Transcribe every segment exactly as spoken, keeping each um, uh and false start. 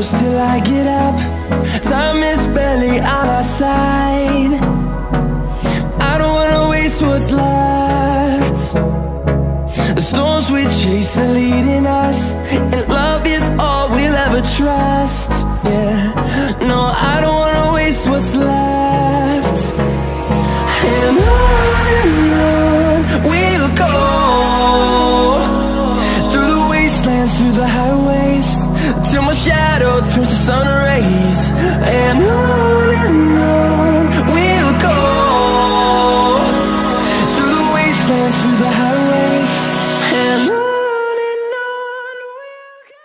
close till I get up. Time is barely on our side. I don't wanna waste what's left. The storms we chase are leading us, and love is all we'll ever trust. Yeah, no, I don't wanna waste what's left. And on and on we'll go, through the wastelands, through the highways, till my shadow turns to sun rays. And on and on we'll go, through the wastelands, through the highways, and on and on we'll go.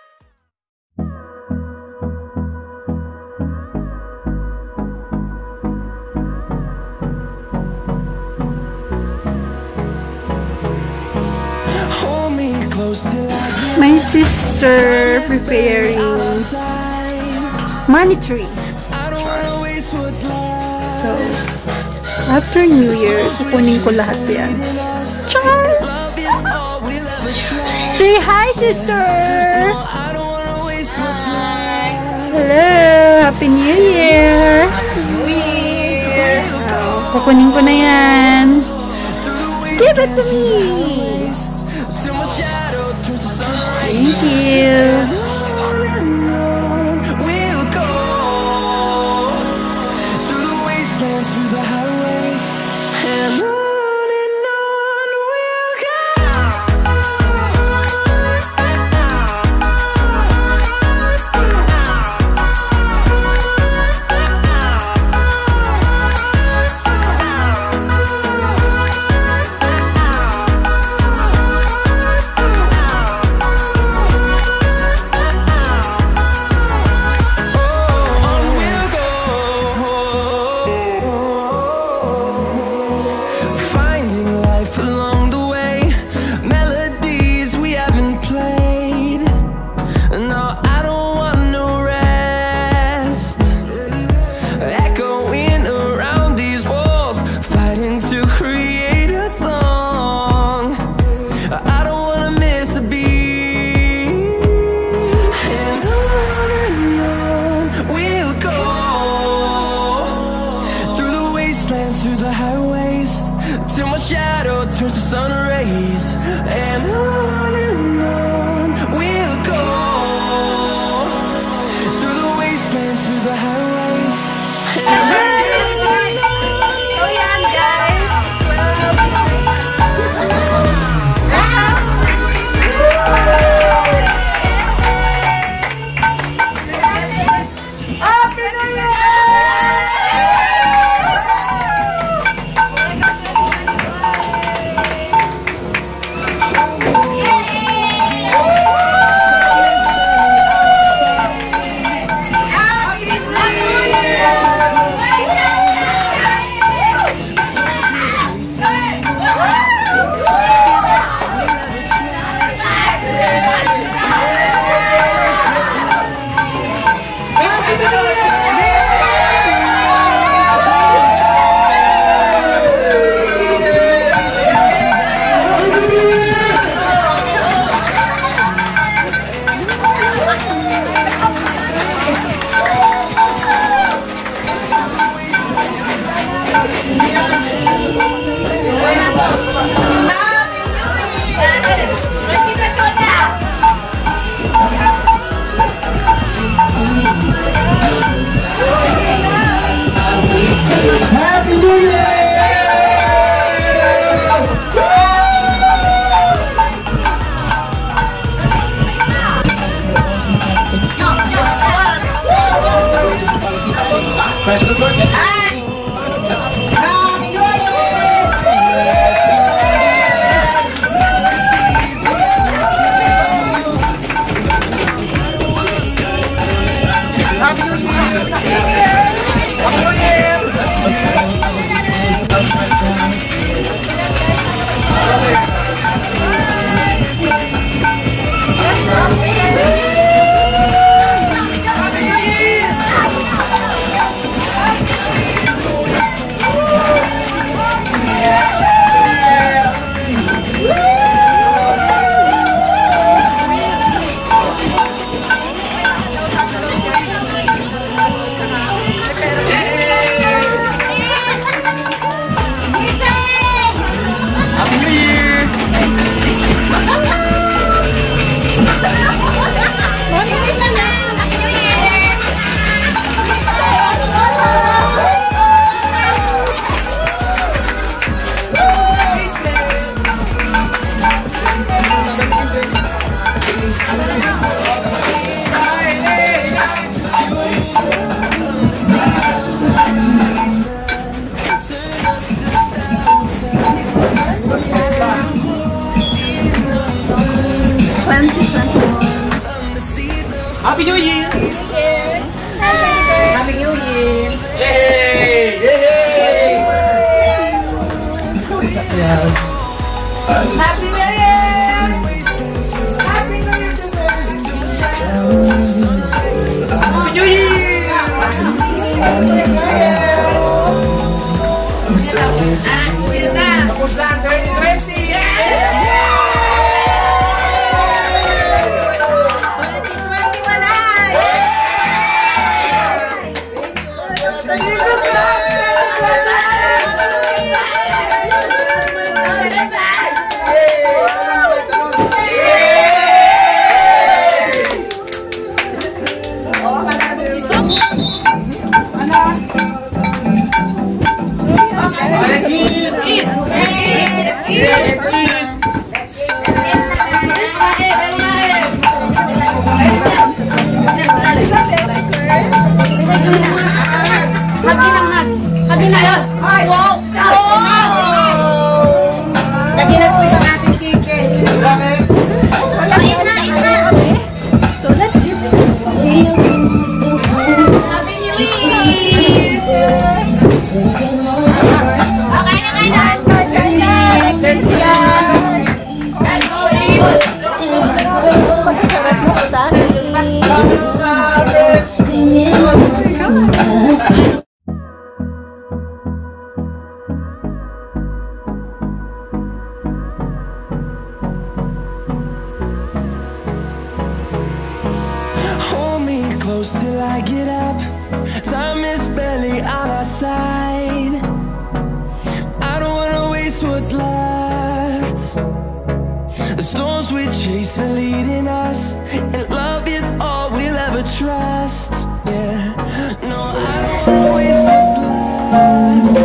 Hold me close till I get My sister preparing money tree. So, after New Year, kukunin ko lahat yan. Char! Say hi, sister! Hello! Happy New Year! Happy New Year! So, kukunin ko na yan. Give it to me! Thank you! Through the highways, till my shadow turns to sun rays. And on and on we'll go, through the wastelands, through the highways, and on. So yan guys, Happy New Year! Happy New Year! Till I get up, time is barely on our side. I don't wanna waste what's left. The storms we chase are leading us, and love is all we'll ever trust. Yeah, no, I don't wanna waste what's left.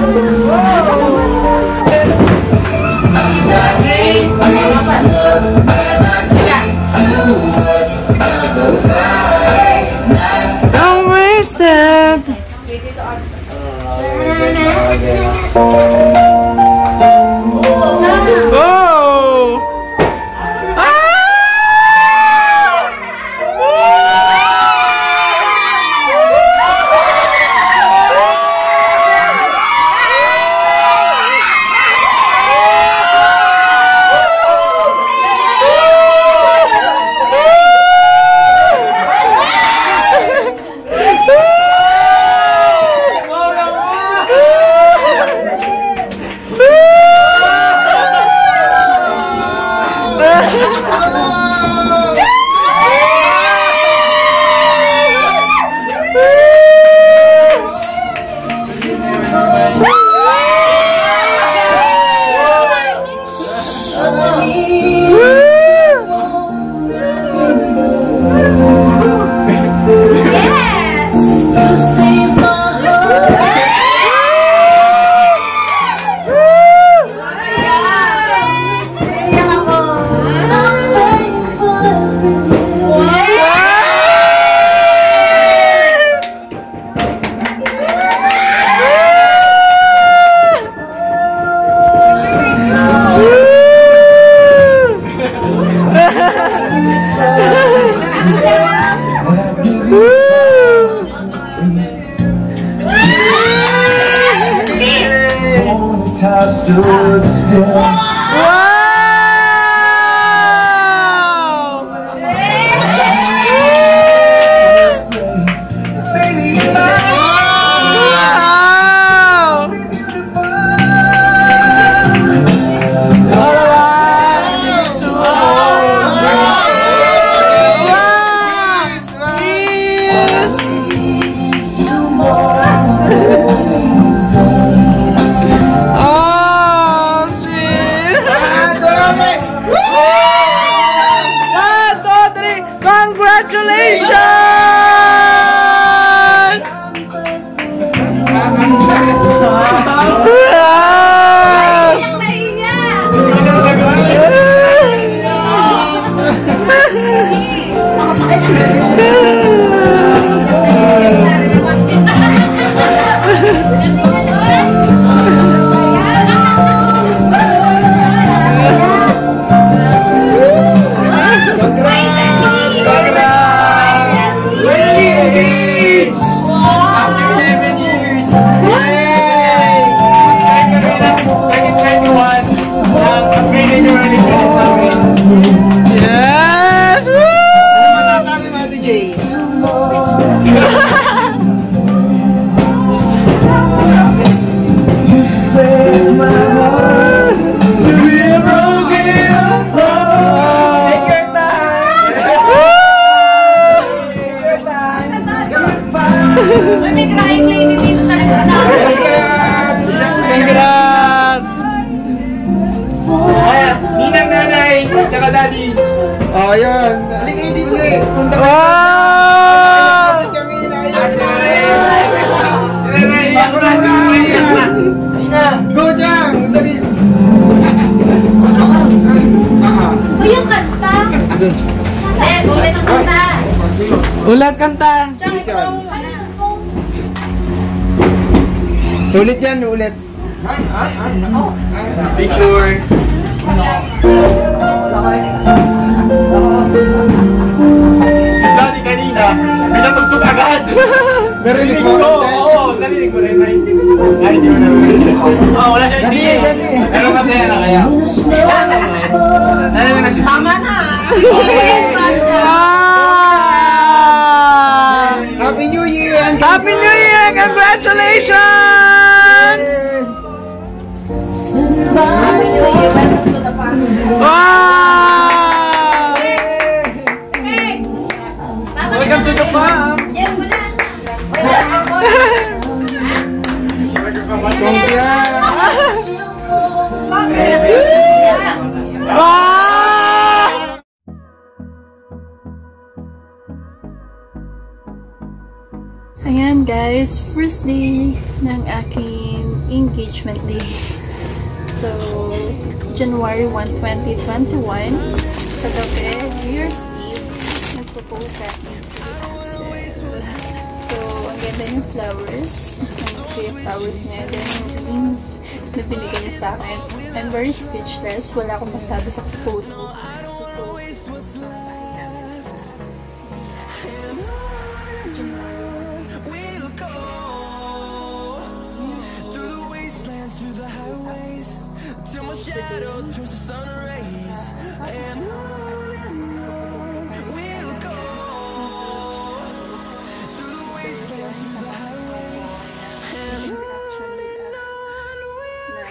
Stood still. After eleven years. Ulit kanta. Ulit yan, ulit. Picture. Si Daddy kanina, pinatugtog agad. Narinig ko. mo? Oo, narinig mo rin. Ay, hindi mo narinig. Oo, wala siya hindi. Pero kasi na kaya. Narinig na siya. Tama na! Happy New Year! Happy New Year! Congratulations! Happy New Year! Welcome to the family. Wow! Welcome to the farm. Wow! Ayan guys, first day ng aking engagement day. So, January first, twenty twenty-one. Sa gabi, New Year's Eve, nagpo-pose sa akin si Axel. So, ang ganda yung flowers. Ang cute flowers niya. Then, yung rings na binigay niya sa akin. I'm very speechless. Wala akong masabi sa pose ko. Till my shadow turns to sun rays, and on and on we'll go through the wastelands, through the highways, and on and on we'll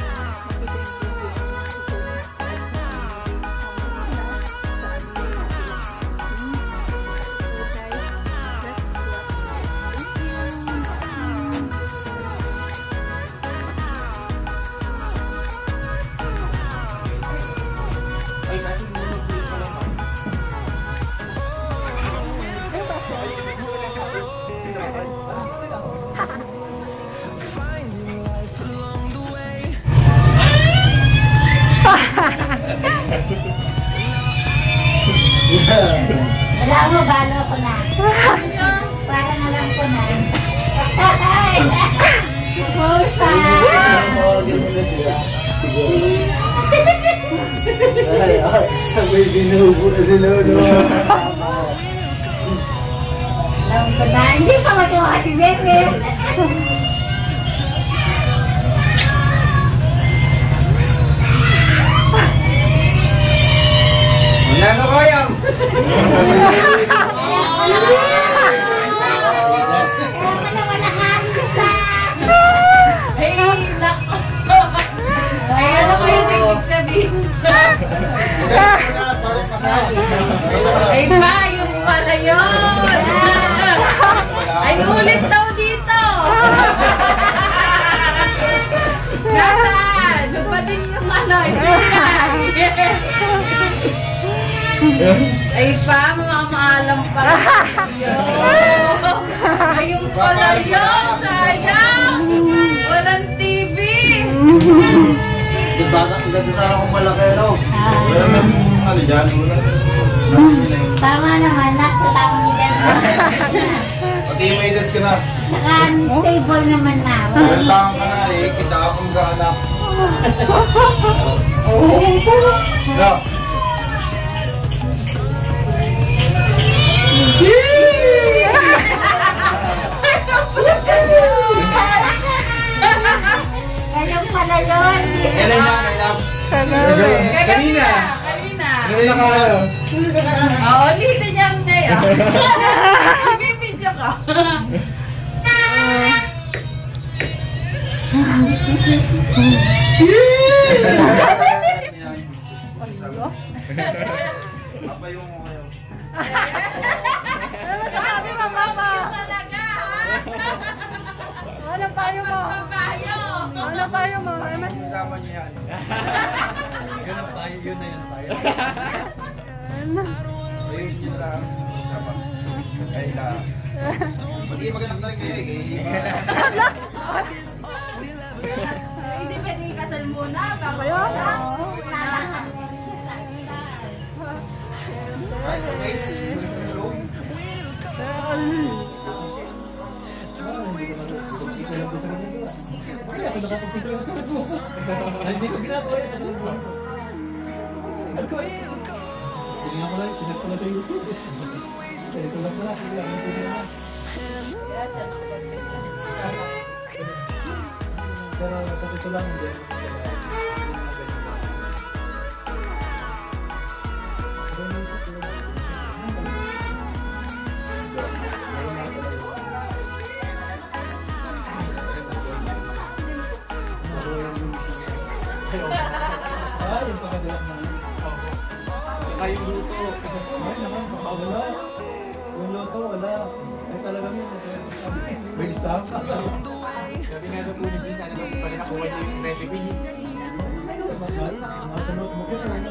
Wala mo, balo ko na. Para na lang ko na. Ay! Pusa! Sabay binubo na nilulo. Alam ko na. Hindi pa matuwa si Bebe. Wala na kayang. Ay pa, yung pala yun! Ay, ulit daw dito! Nasaan? Doon pa din yung ano, ibigay! Ay pa, mamamaalam pa yun! Ayun pala yun! Sayang! Walang T V! Ganda sana kung malaki, no? Wala nang ano dyan, wala. Tama naman, nasa tamang edad na. Pati may edad ka na. Saka stable naman na. Walang taong ka na eh, kita akong gahanap. No. Ganyan pala yun. Kailan niya, kailan? Kanina! Kanina! Kailan ka na? Oo, ulitin niya ngayon. Bibidyo ka. Apa yung kayo? Sabi mo, mama. Talaga, Ano payo mo? Papayo. Ano payo mo? Kasama niya yan. Ganun tayo, yun na yun tayo. Ayun sila. Kasama. Ay la. Pati magandang tayo kayo eh. Hindi pwede ikasal muna. Papayo. Kahit sa base, gusto nyo tulong. Hindi ko ginagawa yun sa nalagyan. Tingnan ko lang, sinag ko lang sa YouTube. Ito lang pala, ito lang pala. Pero ito lang din. Ay, yung pagkadilang na. Saka yung luto. Ay, naman, wala. Yung luto, wala. Ay, talaga yun. May staff. Sabi nga sa punin din, sana mas pala nakuha niyo yung recipe. Mahal, matanot mo ko na.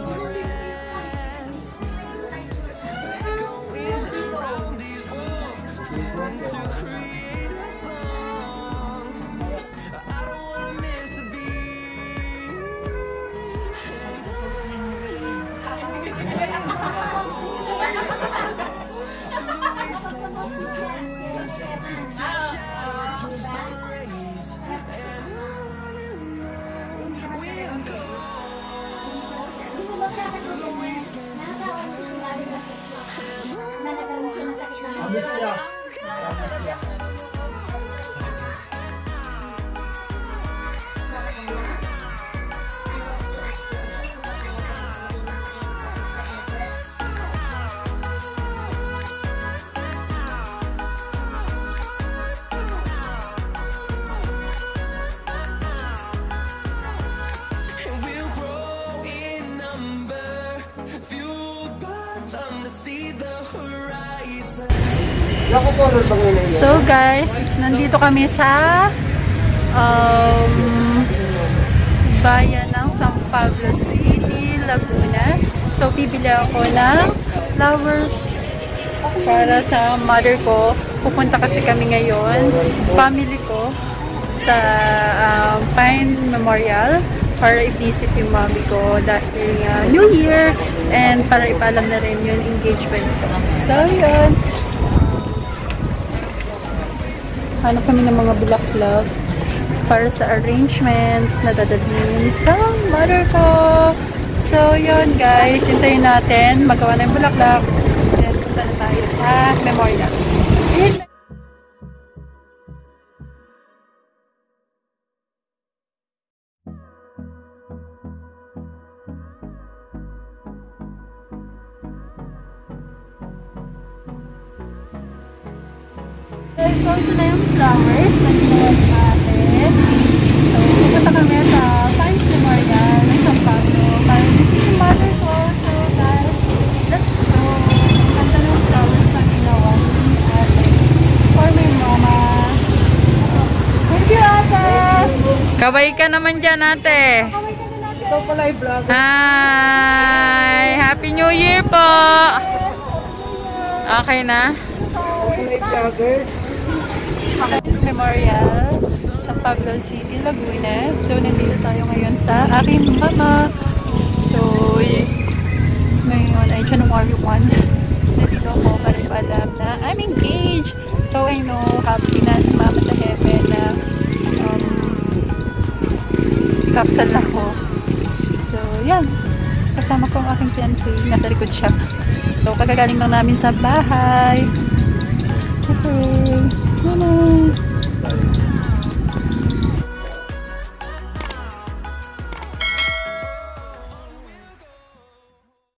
So guys, nandito kami sa um, bayan ng San Pablo City, Laguna. So bibili ako ng flowers para sa mother ko. Pupunta kasi kami ngayon, family ko, sa um, Pine Memorial para i-visit yung mommy ko dahil uh, New Year and para ipaalam na rin yung engagement ko. So yun. Hanap kami ng mga bulaklak para sa arrangement na dadalhin sa mother ko. So, yun guys. Hintayin natin. Magawa na yung bulaklak. Then, punta na tayo sa memorial. So, ito na yung flowers na ginawa natin. So, pupunta kami sa Pine Memorial ng San Pablo para visit yung mother ko. So, guys, let's go. Ganda ng flowers na ginawa ni ate for my mama. Thank you, ate! Kabay ka naman dyan, ate. So, pala yung vlog. Hi! Happy New Year po! Okay na? Memorial sa Pablo City, Laguna. So, nandito tayo ngayon sa aking mama. So, ngayon ay January first. Nandito ako para ipaalam na I'm engaged. So, I know, happy na si mama sa heaven na um, kapsal ako. So, yan. Kasama ko ang aking fiancé. Nasa likod siya. So, kagagaling lang namin sa bahay. Okay. Bye-bye.